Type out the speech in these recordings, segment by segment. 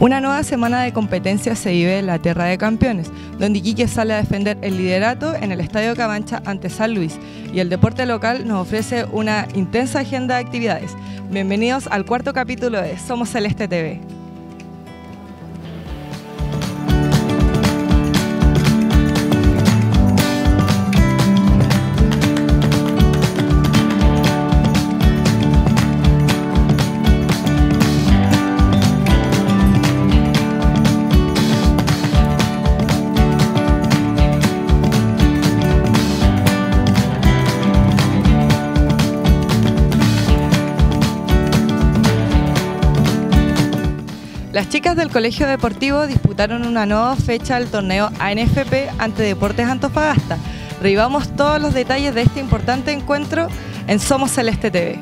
Una nueva semana de competencia se vive en la Tierra de Campeones, donde Iquique sale a defender el liderato en el Estadio Cabancha ante San Luis, y el deporte local nos ofrece una intensa agenda de actividades. Bienvenidos al cuarto capítulo de Somos Celeste TV. Las chicas del Colegio Deportivo disputaron una nueva fecha del torneo ANFP ante Deportes Antofagasta. Revivamos todos los detalles de este importante encuentro en Somos Celeste TV.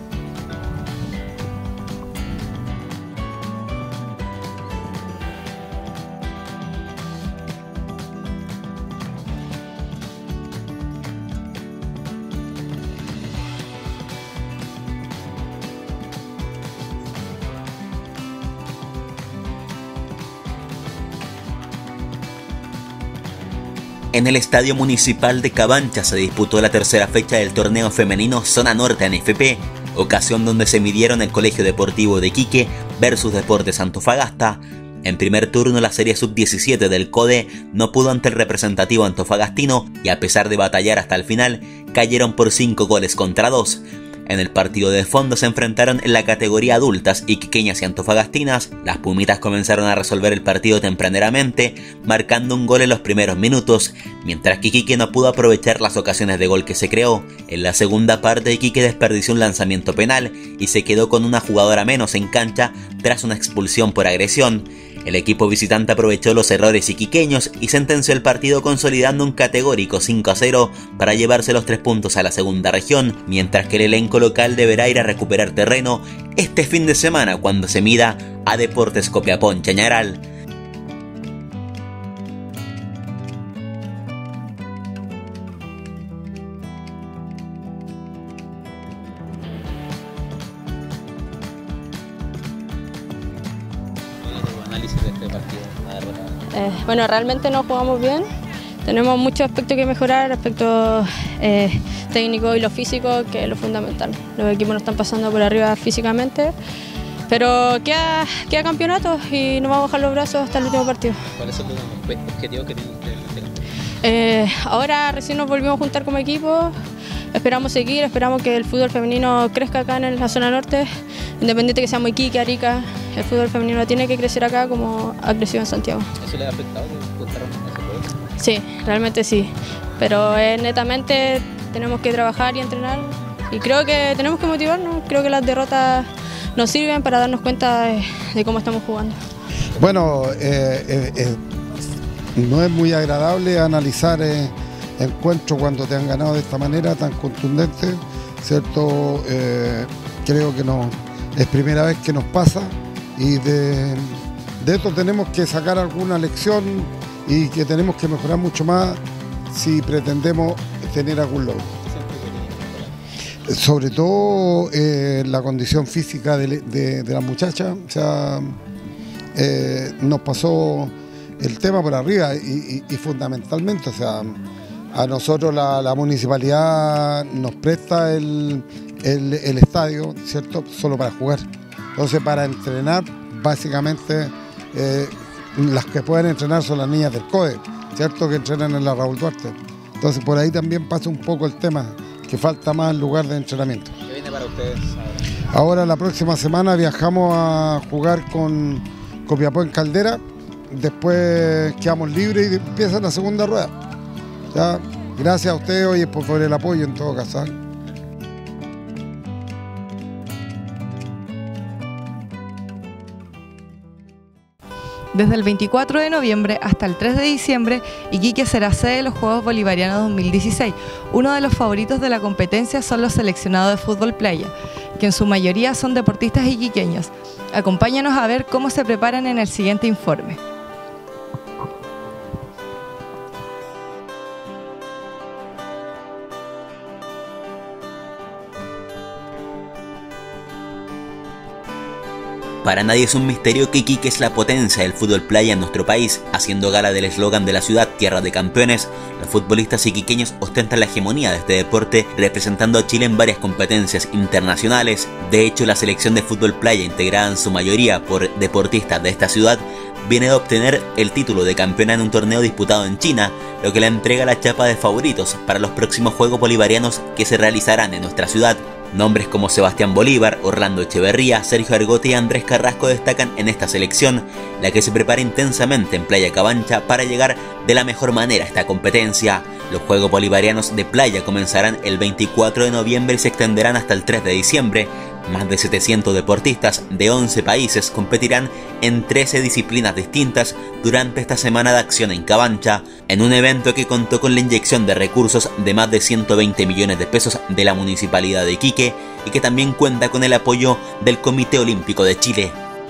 En el Estadio Municipal de Cabancha se disputó la tercera fecha del torneo femenino Zona Norte ANFP, ocasión donde se midieron el Colegio Deportivo de Iquique versus Deportes Antofagasta. En primer turno la serie sub-17 del CODE no pudo ante el representativo antofagastino y a pesar de batallar hasta el final, cayeron por 5 goles contra 2. En el partido de fondo se enfrentaron en la categoría adultas iquiqueñas y antofagastinas. Las pumitas comenzaron a resolver el partido tempraneramente, marcando un gol en los primeros minutos, mientras que Iquique no pudo aprovechar las ocasiones de gol que se creó. En la segunda parte Iquique desperdició un lanzamiento penal y se quedó con una jugadora menos en cancha tras una expulsión por agresión. El equipo visitante aprovechó los errores iquiqueños y sentenció el partido consolidando un categórico 5-0 para llevarse los 3 puntos a la segunda región, mientras que el elenco local deberá ir a recuperar terreno este fin de semana cuando se mida a Deportes Copiapó Chañaral. Análisis de este partido, la derrota. Bueno, realmente no jugamos bien. Tenemos muchos aspectos que mejorar, aspectos técnicos y lo físico, que es lo fundamental. Los equipos nos están pasando por arriba físicamente, pero queda campeonato y no vamos a bajar los brazos hasta el último partido. ¿Cuáles son los objetivos que tienen ustedes? Ahora recién nos volvimos a juntar como equipo. Esperamos seguir, esperamos que el fútbol femenino crezca acá en la zona norte, independiente que seamos Iquique, Arica, el fútbol femenino tiene que crecer acá como ha crecido en Santiago. ¿Eso le ha afectado que juntaron ese juego? Sí, realmente sí, pero netamente tenemos que trabajar y entrenar y creo que tenemos que motivarnos, creo que las derrotas nos sirven para darnos cuenta de cómo estamos jugando. Bueno, no es muy agradable analizar encuentros cuando te han ganado de esta manera tan contundente, ¿cierto? Creo que no es primera vez que nos pasa y de esto tenemos que sacar alguna lección y que tenemos que mejorar mucho más si pretendemos tener algún logro. Sobre todo la condición física de las muchachas, o sea, nos pasó el tema por arriba y fundamentalmente, o sea, a nosotros la municipalidad nos presta el estadio, ¿cierto? Solo para jugar. Entonces, para entrenar, básicamente, las que pueden entrenar son las niñas del CODE, ¿cierto? Que entrenan en la Raúl Duarte. Entonces, por ahí también pasa un poco el tema, que falta más lugar de entrenamiento. ¿Qué viene para ustedes ahora? Ahora, la próxima semana, viajamos a jugar con Copiapó en Caldera. Después quedamos libres y empieza la segunda rueda. Ya, gracias a ustedes por el apoyo en todo caso. Desde el 24 de noviembre hasta el 3 de diciembre, Iquique será sede de los Juegos Bolivarianos 2016. Uno de los favoritos de la competencia son los seleccionados de fútbol playa, que en su mayoría son deportistas iquiqueños. Acompáñanos a ver cómo se preparan en el siguiente informe. Para nadie es un misterio que Iquique es la potencia del fútbol playa en nuestro país. Haciendo gala del eslogan de la ciudad, tierra de campeones, los futbolistas iquiqueños ostentan la hegemonía de este deporte, representando a Chile en varias competencias internacionales. De hecho, la selección de fútbol playa, integrada en su mayoría por deportistas de esta ciudad, viene de obtener el título de campeona en un torneo disputado en China, lo que le entrega la chapa de favoritos para los próximos Juegos Bolivarianos que se realizarán en nuestra ciudad. Nombres como Sebastián Bolívar, Orlando Echeverría, Sergio Argote y Andrés Carrasco destacan en esta selección, la que se prepara intensamente en Playa Cabancha para llegar de la mejor manera a esta competencia. Los Juegos Bolivarianos de Playa comenzarán el 24 de noviembre y se extenderán hasta el 3 de diciembre. Más de 700 deportistas de 11 países competirán en 13 disciplinas distintas durante esta semana de acción en Cabancha, en un evento que contó con la inyección de recursos de más de 120 millones de pesos de la Municipalidad de Iquique y que también cuenta con el apoyo del Comité Olímpico de Chile.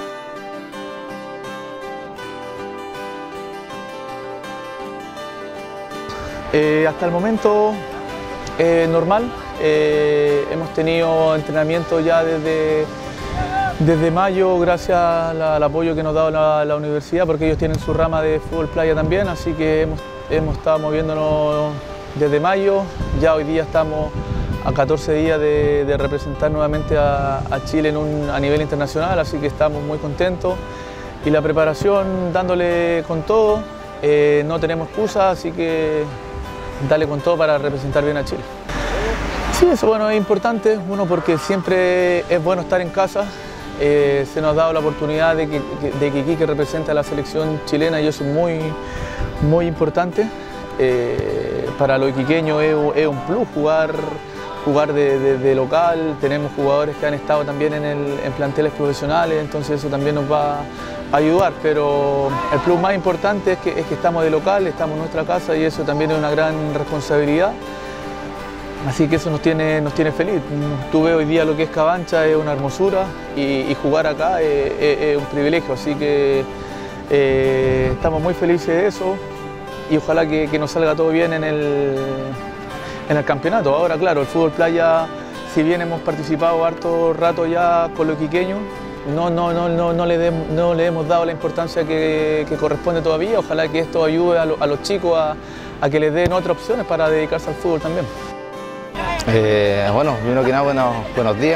Hasta el momento normal. Hemos tenido entrenamiento ya desde mayo gracias al apoyo que nos ha dado la universidad, porque ellos tienen su rama de fútbol playa también, así que hemos estado moviéndonos desde mayo. Ya hoy día estamos a 14 días de representar nuevamente a Chile a nivel internacional, así que estamos muy contentos y la preparación dándole con todo. No tenemos excusas, así que darle con todo para representar bien a Chile. Sí, eso bueno, es importante, uno porque siempre es bueno estar en casa. Se nos ha dado la oportunidad de que Iquique represente a la selección chilena y eso es muy importante. Para los iquiqueños es un plus jugar de local. Tenemos jugadores que han estado también en planteles profesionales, entonces eso también nos va a ayudar, pero el plus más importante es que estamos de local, estamos en nuestra casa y eso también es una gran responsabilidad. Así que eso nos tiene feliz. Tú ves hoy día lo que es Cabancha, es una hermosura y jugar acá es un privilegio, así que estamos muy felices de eso y ojalá que nos salga todo bien en el campeonato. Ahora, claro, el fútbol playa, si bien hemos participado harto rato ya con los iquiqueños, no le hemos dado la importancia que corresponde todavía. Ojalá que esto ayude a los chicos a que les den otras opciones para dedicarse al fútbol también. Bueno, primero que nada, buenos días.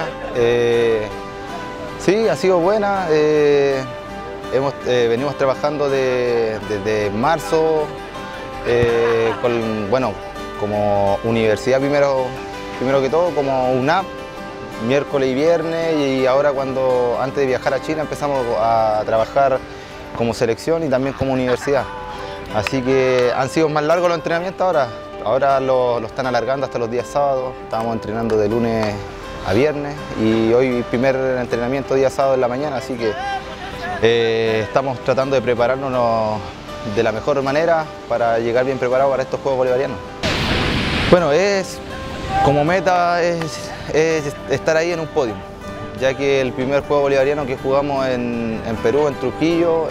Sí, ha sido buena. Venimos trabajando desde marzo, como universidad primero que todo, como UNAP, miércoles y viernes, y ahora antes de viajar a China empezamos a trabajar como selección y también como universidad. Así que han sido más largos los entrenamientos ahora. Ahora lo están alargando hasta los días sábados. Estábamos entrenando de lunes a viernes y hoy primer entrenamiento día sábado en la mañana, así que estamos tratando de prepararnos de la mejor manera para llegar bien preparados para estos Juegos Bolivarianos. Bueno, como meta es estar ahí en un podio, ya que el primer Juego Bolivariano que jugamos en Perú, en Trujillo,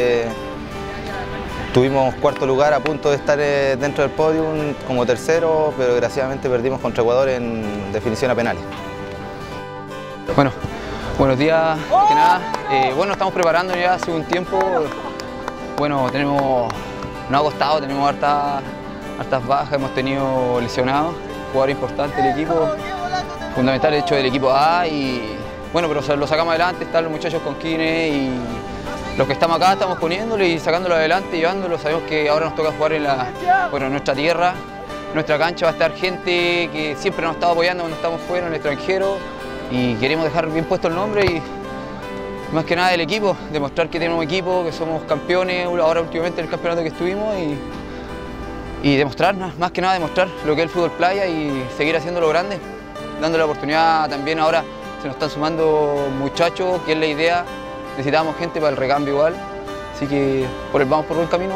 tuvimos cuarto lugar, a punto de estar dentro del podio como tercero, pero desgraciadamente perdimos contra Ecuador en definición a penales. Bueno, buenos días, que nada. Bueno, estamos preparando ya hace un tiempo. Bueno, nos ha costado, tenemos hartas bajas, hemos tenido lesionados, jugadores importantes del equipo, fundamental el hecho del equipo A y bueno, pero lo sacamos adelante, están los muchachos con Kine y los que estamos acá estamos poniéndolo y sacándolo adelante, llevándolo. Sabemos que ahora nos toca jugar en nuestra tierra, en nuestra cancha va a estar gente que siempre nos ha estado apoyando cuando estamos fuera, en el extranjero, y queremos dejar bien puesto el nombre y más que nada del equipo, demostrar que tenemos un equipo, que somos campeones ahora últimamente en el campeonato que estuvimos y demostrar, más que nada demostrar lo que es el fútbol playa y seguir haciéndolo grande, dando la oportunidad también. Ahora se nos están sumando muchachos, que es la idea. Necesitamos gente para el recambio igual, así que vamos por buen camino.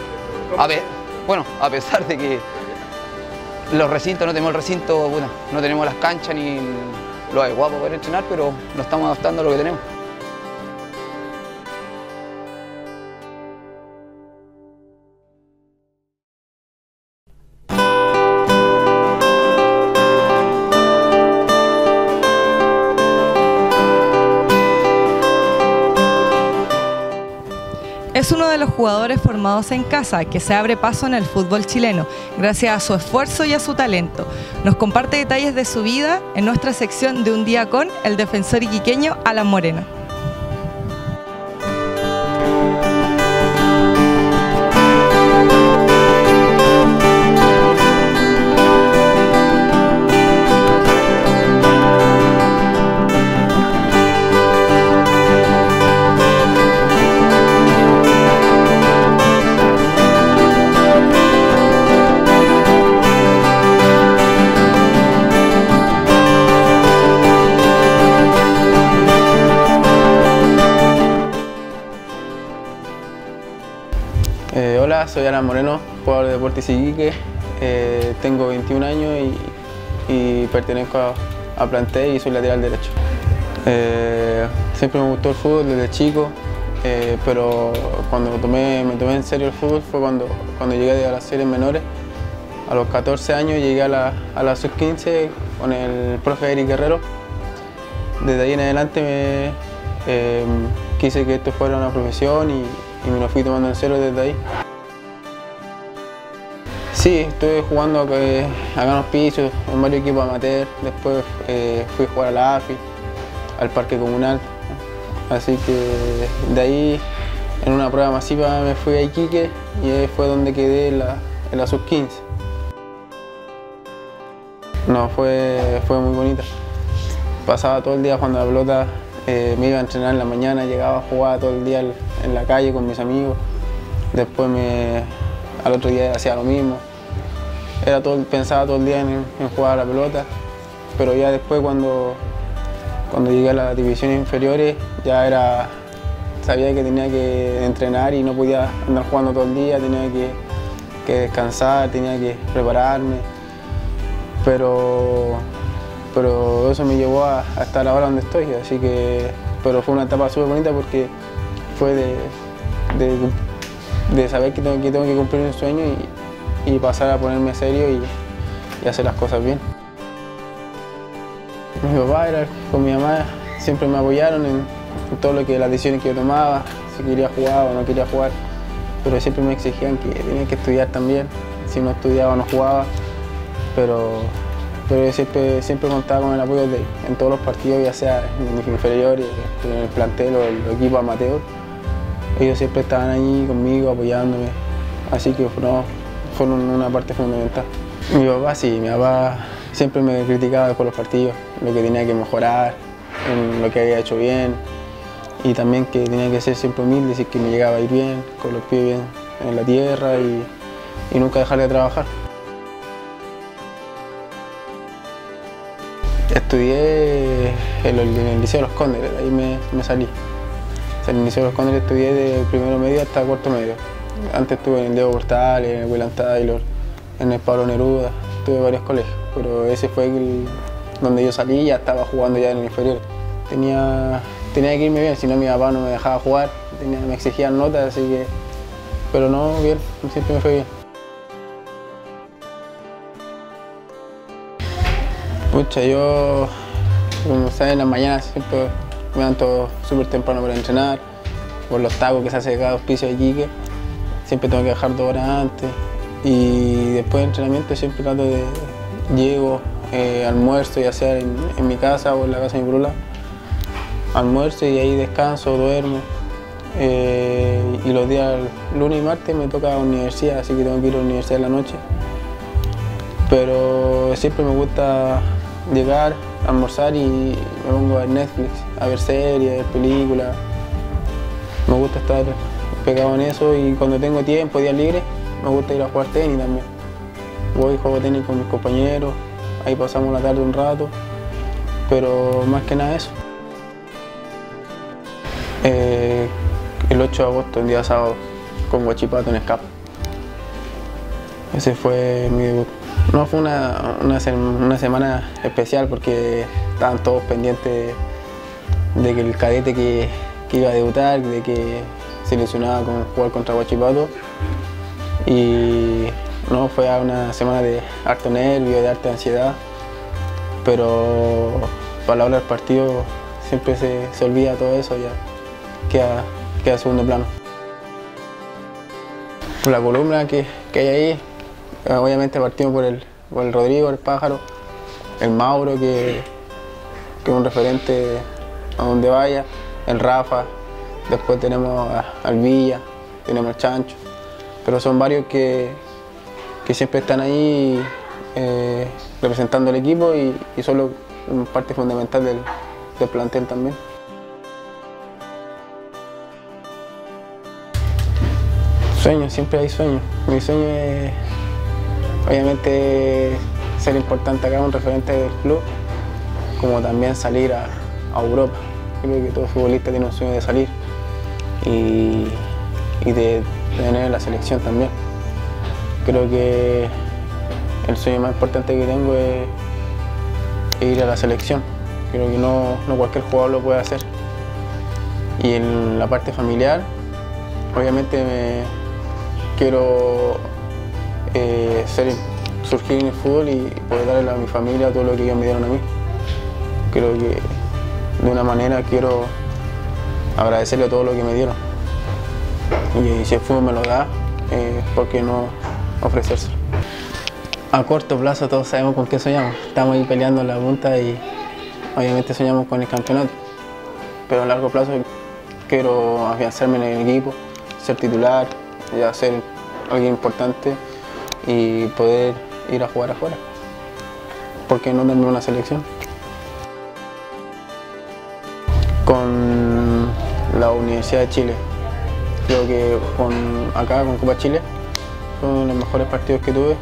A pesar de que los recintos, no tenemos el recinto, bueno, no tenemos las canchas ni lo adecuado para poder entrenar, pero nos estamos adaptando a lo que tenemos. Es uno de los jugadores formados en casa que se abre paso en el fútbol chileno, gracias a su esfuerzo y a su talento. Nos comparte detalles de su vida en nuestra sección de Un Día con el defensor iquiqueño Alan Moreno. Hola, soy Alan Moreno, jugador de Deportes Iquique, tengo 21 años y pertenezco a plantel y soy lateral derecho. Siempre me gustó el fútbol desde chico, pero cuando me tomé en serio el fútbol fue cuando llegué a las series menores. A los 14 años llegué a la sub-15 con el profe Eric Guerrero. Desde ahí en adelante quise que esto fuera una profesión y me lo fui tomando en serio desde ahí. Sí, estuve jugando acá en los pisos, en varios equipos amateur, después fui a jugar a la AFI, al Parque Comunal, así que de ahí en una prueba masiva me fui a Iquique y ahí fue donde quedé en la sub-15. No, fue muy bonita. Pasaba todo el día jugando a la pelota, me iba a entrenar en la mañana, llegaba a jugar todo el día en la calle con mis amigos, después al otro día hacía lo mismo. Pensaba todo el día en jugar a la pelota, pero ya después cuando llegué a las divisiones inferiores ya sabía que tenía que entrenar y no podía andar jugando todo el día, tenía que descansar, tenía que prepararme, pero eso me llevó a estar ahora donde estoy, así que, pero fue una etapa súper bonita porque fue de saber que tengo que cumplir un sueño y pasar a ponerme serio y hacer las cosas bien. Mi papá con mi mamá siempre me apoyaron en todo lo que las decisiones que yo tomaba, si quería jugar o no quería jugar, pero siempre me exigían que tenía que estudiar también, si no estudiaba no jugaba, pero yo siempre contaba con el apoyo de ellos, en todos los partidos, ya sea en mis inferiores, en el plantel o el equipo amateur, ellos siempre estaban ahí conmigo apoyándome, así que fueron una parte fundamental. Mi papá siempre me criticaba después de los partidos, lo que tenía que mejorar, en lo que había hecho bien y también que tenía que ser siempre humilde, decir que me llegaba a ir bien, con los pies bien en la tierra y nunca dejar de trabajar. Estudié en el Liceo de los Cóndores, ahí me salí. En el Liceo de los Cóndores estudié de primero medio hasta cuarto medio. Antes estuve en el Diego Portales, en el William Taylor, en el Pablo Neruda, estuve en varios colegios, pero ese fue donde yo salí y ya estaba jugando ya en el inferior. Tenía que irme bien, si no mi papá no me dejaba jugar, me exigían notas, así que, pero no, bien, siempre me fue bien. Pucha, yo, como saben, en las mañanas siempre me levanto súper temprano para entrenar, por los tacos que se hace cada auspicio de Iquique. Siempre tengo que dejar 2 horas antes y después de entrenamiento siempre llego, almuerzo, ya sea en mi casa o en la casa de mi brula, almuerzo y ahí descanso, duermo. Y los días lunes y martes me toca universidad, así que tengo que ir a la universidad en la noche. Pero siempre me gusta llegar, almorzar y me pongo a ver Netflix, a ver series, a ver películas. Me gusta estar pegado en eso y cuando tengo tiempo, días libres, me gusta ir a jugar tenis también. Voy y juego tenis con mis compañeros, ahí pasamos la tarde un rato, pero más que nada eso. El 8 de agosto, el día sábado, con Huachipato en Escapa. Ese fue mi debut. No, fue una semana especial porque estaban todos pendientes de que el cadete que iba a debutar, de que se lesionaba con jugar contra Huachipato. Y no, fue una semana de harto nervio, de harta ansiedad, pero para la hora del partido siempre se olvida todo eso, ya queda en segundo plano. la columna que hay ahí. Obviamente partimos por el Rodrigo, el Pájaro, el Mauro, que es un referente a donde vaya, el Rafa, después tenemos al Villa, tenemos al Chancho, pero son varios que siempre están ahí representando al equipo y son parte fundamental del plantel también. Sueños, siempre hay sueños. Mi sueño es obviamente ser importante acá, un referente del club, como también salir a Europa. Creo que todo futbolista tiene un sueño de salir y de tener la selección también. Creo que el sueño más importante que tengo es ir a la selección. Creo que no cualquier jugador lo puede hacer. Y en la parte familiar, obviamente quiero surgir en el fútbol y poder darle a mi familia todo lo que ellos me dieron a mí. Creo que de una manera quiero agradecerle todo lo que me dieron. Y si el fútbol me lo da, ¿por qué no ofrecérselo? A corto plazo todos sabemos con qué soñamos. Estamos ahí peleando en la punta y obviamente soñamos con el campeonato. Pero a largo plazo quiero afianzarme en el equipo, ser titular, ya ser alguien importante y poder ir a jugar afuera. ¿Por qué no darme una selección? Con la Universidad de Chile. Creo que acá con Copa Chile fue uno de los mejores partidos que tuve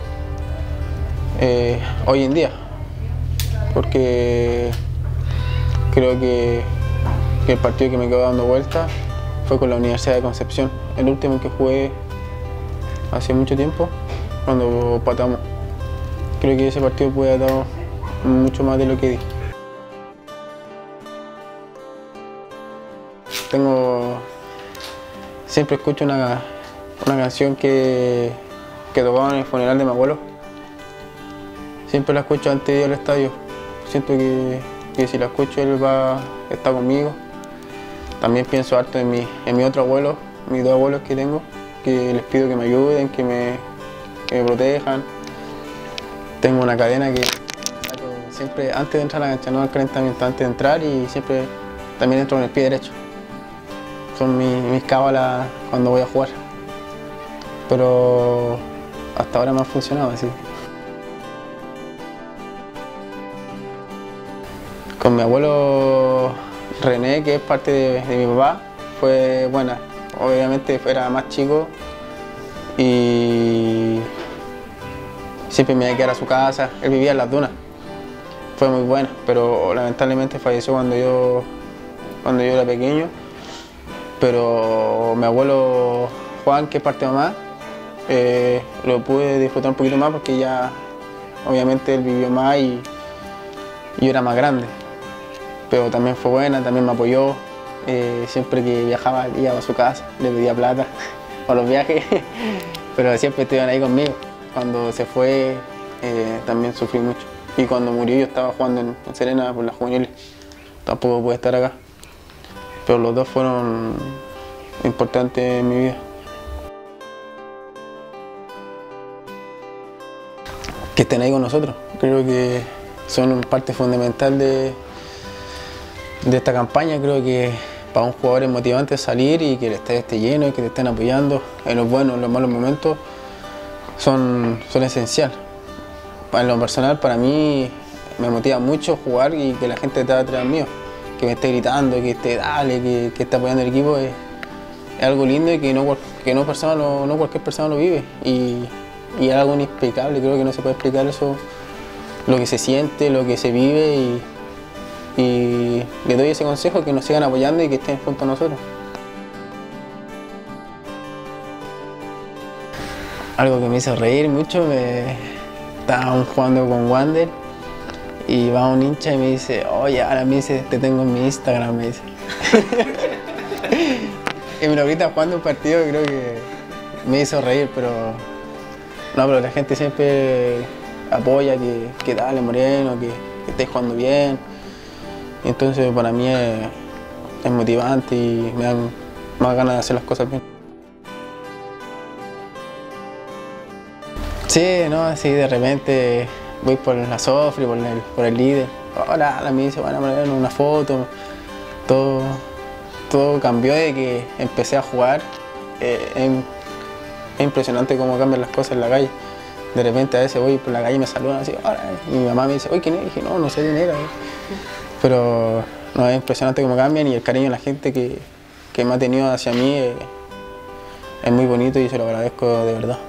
hoy en día, porque creo que el partido que me quedó dando vuelta fue con la Universidad de Concepción, el último que jugué hace mucho tiempo, cuando patamos. Creo que ese partido puede haber dado mucho más de lo que di. Siempre escucho una canción que tocaba en el funeral de mi abuelo. Siempre la escucho antes de ir al estadio. Siento que si la escucho él está conmigo. También pienso harto en mi otro abuelo, mis dos abuelos que tengo, que les pido que me ayuden, que me protejan. Tengo una cadena que saco siempre antes de entrar a la cancha, no al calentamiento, antes de entrar, y siempre también entro con el pie derecho. Son mis cábalas cuando voy a jugar. Pero hasta ahora me han funcionado así. Con mi abuelo René, que es parte de mi papá, fue buena. Obviamente era más chico y siempre me iba a quedar a su casa. Él vivía en Las Dunas. Fue muy buena, pero lamentablemente falleció cuando yo era pequeño. Pero mi abuelo Juan, que es parte de mamá, lo pude disfrutar un poquito más porque ya obviamente él vivió más y yo era más grande. Pero también fue buena, también me apoyó. Siempre que viajaba iba a su casa, le pedía plata para los viajes, pero siempre estuvieron ahí conmigo. Cuando se fue también sufrí mucho. Y cuando murió yo estaba jugando en Serena por las juveniles. Tampoco pude estar acá. Pero los dos fueron importantes en mi vida. Que estén ahí con nosotros. Creo que son parte fundamental de esta campaña. Creo que para un jugador es motivante salir y que el estadio esté lleno y que te estén apoyando en los buenos, en los malos momentos, son esenciales. En lo personal, para mí me motiva mucho jugar y que la esté atrás mío, que me esté gritando, que esté dale, que esté apoyando el equipo, es algo lindo y que no cualquier persona lo vive. Y es algo inexplicable, creo que no se puede explicar eso, lo que se siente, lo que se vive, y le doy ese consejo, que nos sigan apoyando y que estén junto a nosotros. Algo que me hizo reír mucho, estábamos jugando con Wander y va un hincha y me dice, oye, ahora me dice, te tengo en mi Instagram, me dice. Y me lo grita jugando un partido, creo que me hizo reír, pero la gente siempre apoya, que dale Moreno, que estés jugando bien. Entonces para mí es motivante y me dan más ganas de hacer las cosas bien. Sí, no, sí, de repente voy por la Sofri, por el líder. Hola, me dice, van a poner una foto. Todo cambió de que empecé a jugar. Es impresionante cómo cambian las cosas en la calle. De repente a veces voy por la calle y me saludan así, hola. Y mi mamá me dice, oye, ¿quién es? Y dije, no sé quién era. Pero no, es impresionante cómo cambian y el cariño de la gente que me ha tenido hacia mí es muy bonito y se lo agradezco de verdad.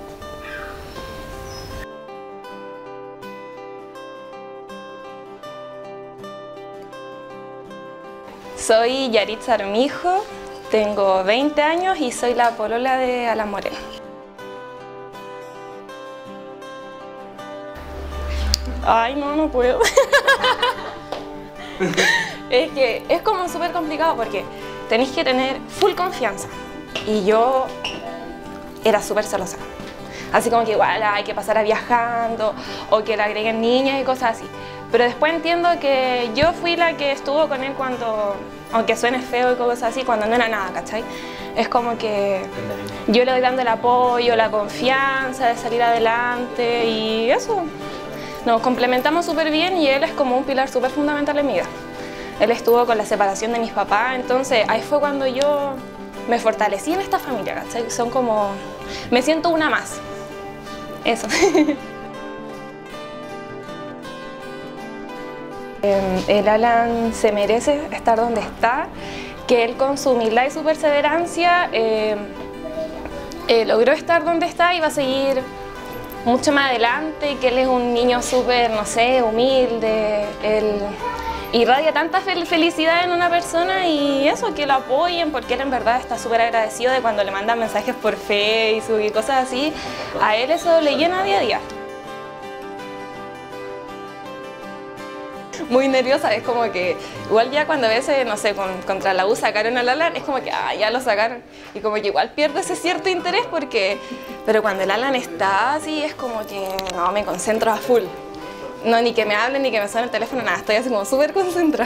Soy Yaritza Armijo, tengo 20 años y soy la polola de Alan Moreno. Ay, no puedo. Es que es como súper complicado porque tenéis que tener full confianza. Y yo era súper celosa. Así como que igual hay que pasar a viajando o que le agreguen niñas y cosas así. Pero después entiendo que yo fui la que estuvo con él cuando, aunque suene feo y cosas así, cuando no era nada, ¿cachai? Es como que yo le doy dando el apoyo, la confianza de salir adelante y eso. Nos complementamos súper bien y él es como un pilar súper fundamental en mi vida. Él estuvo con la separación de mis papás, entonces ahí fue cuando yo me fortalecí en esta familia, ¿cachai? Son como... me siento una más. Eso. El Alan se merece estar donde está, que él con su humildad y su perseverancia logró estar donde está y va a seguir mucho más adelante, que él es un niño súper, no sé, humilde, él irradia tanta felicidad en una persona y eso, que lo apoyen, porque él en verdad está súper agradecido de cuando le mandan mensajes por Facebook y cosas así, a él eso le llena día a día. Muy nerviosa, es como que igual ya cuando a veces, no sé, contra la U sacaron al Alan, es como que ya lo sacaron y como que igual pierde ese cierto interés porque, pero cuando el Alan está así es como que no, me concentro a full. No, ni que me hablen, ni que me suene el teléfono, nada, estoy así como súper concentrada.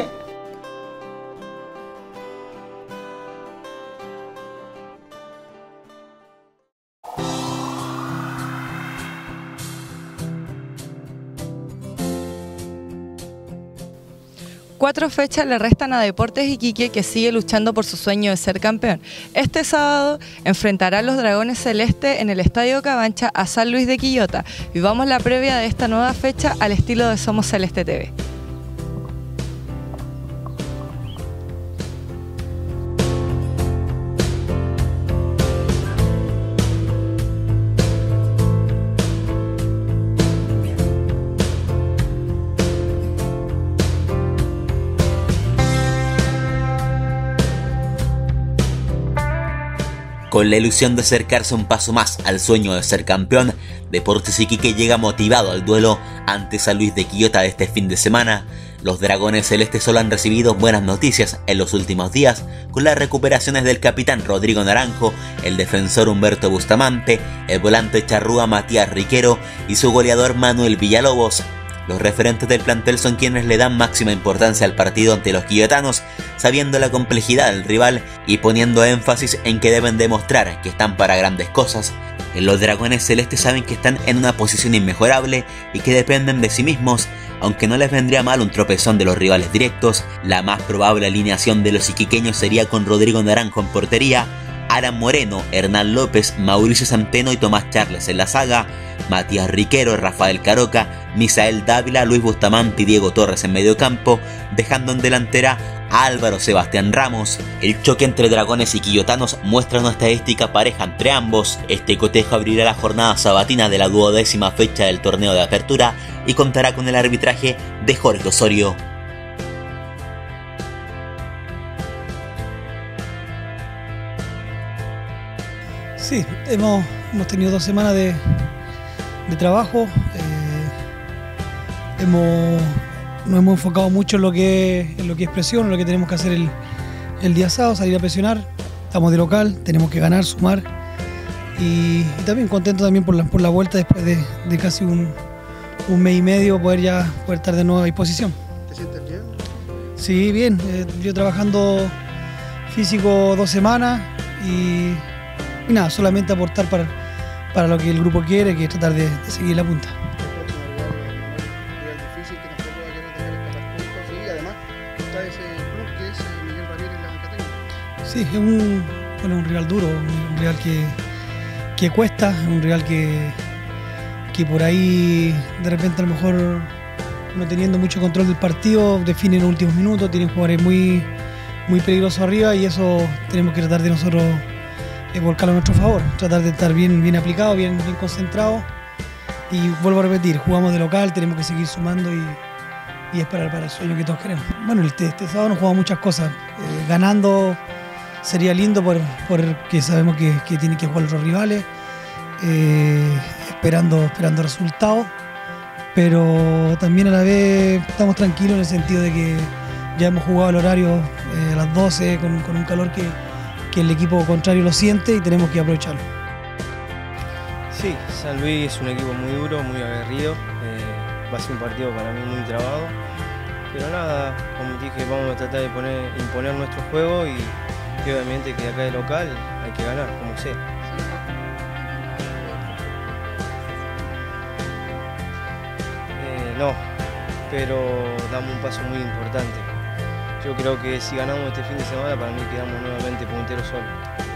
Cuatro fechas le restan a Deportes Iquique, que sigue luchando por su sueño de ser campeón. Este sábado enfrentará a los Dragones Celeste en el Estadio Cabancha a San Luis de Quillota. Vivamos la previa de esta nueva fecha al estilo de Somos Celeste TV. Con la ilusión de acercarse un paso más al sueño de ser campeón, Deportes Iquique llega motivado al duelo ante San Luis de Quillota de este fin de semana. Los Dragones Celestes solo han recibido buenas noticias en los últimos días, con las recuperaciones del capitán Rodrigo Naranjo, el defensor Humberto Bustamante, el volante charrúa Matías Riquero y su goleador Manuel Villalobos. Los referentes del plantel son quienes le dan máxima importancia al partido ante los quillotanos, sabiendo la complejidad del rival y poniendo énfasis en que deben demostrar que están para grandes cosas. Los Dragones Celestes saben que están en una posición inmejorable y que dependen de sí mismos. Aunque no les vendría mal un tropezón de los rivales directos, la más probable alineación de los iquiqueños sería con Rodrigo Naranjo en portería, Alan Moreno, Hernán López, Mauricio Centeno y Tomás Charles en la saga, Matías Riquero, Rafael Caroca, Misael Dávila, Luis Bustamante y Diego Torres en mediocampo, dejando en delantera a Álvaro Sebastián Ramos. El choque entre Dragones y Quillotanos muestra una estadística pareja entre ambos. Este cotejo abrirá la jornada sabatina de la 12ª fecha del torneo de apertura y contará con el arbitraje de Jorge Osorio. Sí, hemos tenido 2 semanas de trabajo. Nos hemos enfocado mucho en lo que es presión, en lo que tenemos que hacer el día sábado, salir a presionar. Estamos de local, tenemos que ganar, sumar. Y también contento también por la vuelta después de casi un mes y medio poder estar de nuevo a disposición. ¿Te sientes bien? Sí, bien. Yo trabajando físico 2 semanas y nada, solamente aportar para lo que el grupo quiere, que es tratar de seguir la punta. Sí, es un rival duro, un rival que cuesta, un rival que por ahí de repente a lo mejor no teniendo mucho control del partido define en los últimos minutos, tienen jugadores muy peligrosos arriba y eso tenemos que tratar de nosotros volcarlo a nuestro favor, tratar de estar bien aplicado, bien concentrado y vuelvo a repetir, jugamos de local, tenemos que seguir sumando y esperar para el sueño que todos queremos. Bueno, este sábado nos jugamos muchas cosas, ganando sería lindo porque sabemos que tienen que jugar los rivales, esperando resultados, pero también a la vez estamos tranquilos en el sentido de que ya hemos jugado el horario a las 12 con un calor que el equipo contrario lo siente y tenemos que aprovecharlo. Sí, San Luis es un equipo muy duro, muy aguerrido, va a ser un partido para mí muy trabado, pero nada, como dije, vamos a tratar de imponer nuestro juego y obviamente que acá de local hay que ganar, como sea. No, pero damos un paso muy importante. Yo creo que si ganamos este fin de semana, para mí quedamos nuevamente punteros solos.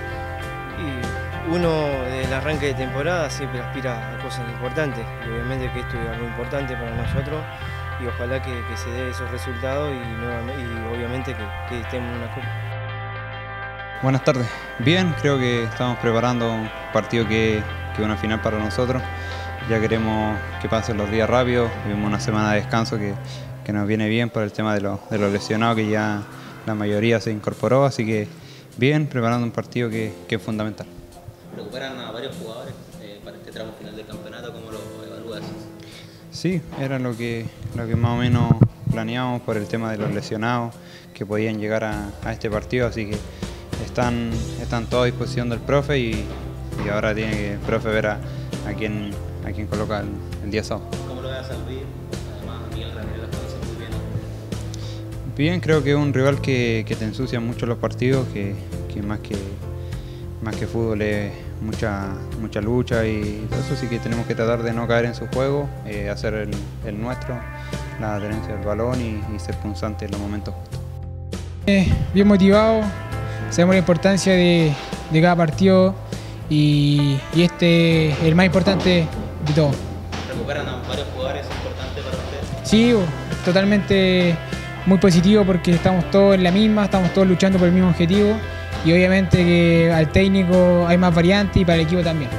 Y uno del arranque de temporada siempre aspira a cosas importantes. Y obviamente que esto es algo importante para nosotros y ojalá que se dé esos resultados y obviamente que estemos en una copa. Buenas tardes. Bien, creo que estamos preparando un partido que es una final para nosotros. Ya queremos que pasen los días rápidos, tuvimos una semana de descanso que nos viene bien por el tema de los lesionados, que ya la mayoría se incorporó, así que bien, preparando un partido que es fundamental. ¿Recuperan a varios jugadores para este tramo final del campeonato? ¿Cómo lo evalúas? Sí, era lo que más o menos planeábamos por el tema de los lesionados que podían llegar a este partido, así que están todos a disposición del profe y ahora tiene que el profe ver a quién coloca el día sábado. ¿Cómo lo ves a San Luis? Además, Miguel Ramírez las conoce muy bien. Bien, creo que es un rival que te ensucia mucho los partidos, que más que fútbol es mucha lucha y todo eso, así que tenemos que tratar de no caer en su juego, hacer el nuestro, la tenencia del balón y ser punzante en los momentos justos. Bien motivado, sabemos la importancia de cada partido y este es el más importante de todo. ¿Recuperan a varios jugadores importantes para ustedes? Sí, totalmente muy positivo porque estamos todos en la misma, estamos todos luchando por el mismo objetivo y obviamente que al técnico hay más variantes y para el equipo también.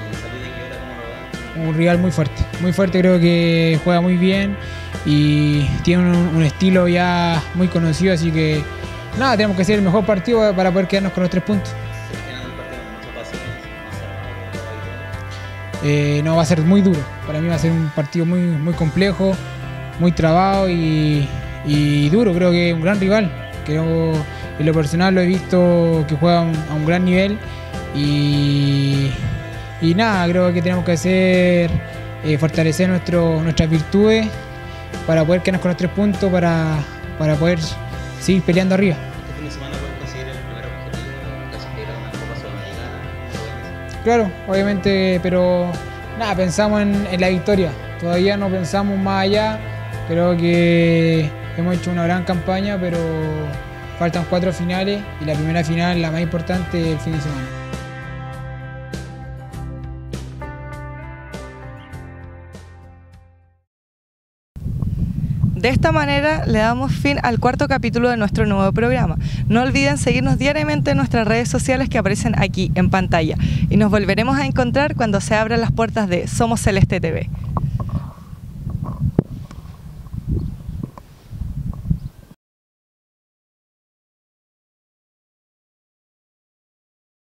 Un rival muy fuerte creo que juega muy bien y tiene un estilo ya muy conocido, así que nada, tenemos que hacer el mejor partido para poder quedarnos con los 3 puntos. No, va a ser muy duro, para mí va a ser un partido muy complejo, muy trabado y duro, creo que es un gran rival, creo en lo personal lo he visto que juega a un gran nivel y nada, creo que tenemos que hacer fortalecer nuestras virtudes para poder quedarnos con los 3 puntos para poder seguir peleando arriba. ¿Este fin de semana pueden conseguir el primer objetivo, clasificar a una Copa Sudamericana? Claro, obviamente, pero nada, pensamos en la victoria, todavía no pensamos más allá, creo que hemos hecho una gran campaña, pero faltan 4 finales y la primera final, la más importante, el fin de semana. De esta manera le damos fin al 4º capítulo de nuestro nuevo programa. No olviden seguirnos diariamente en nuestras redes sociales que aparecen aquí en pantalla y nos volveremos a encontrar cuando se abran las puertas de Somos Celeste TV.